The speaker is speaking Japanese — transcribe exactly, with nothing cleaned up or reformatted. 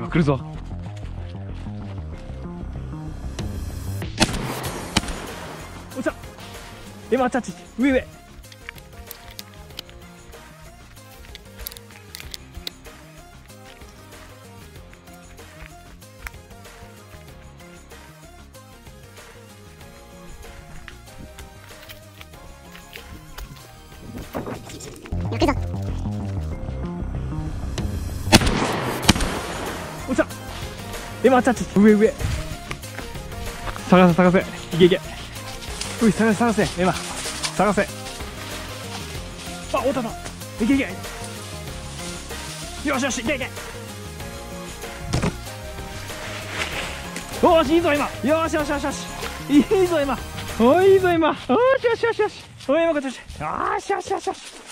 今来るぞ。おっしゃ、今チャッチ、上上。 行くぞ。 おっしゃ、今チャッチ、上上。探せ探せ、いけいけ。うい、探せ探せ、今探せ。あ、おったな、いけいけ。よしよし、いけいけ。よし、いいぞ今。よしよしよしよし、いいぞ今。おい、いいぞ今。よしよしよしよし。おい、今こっちよし。よしよしよしよし。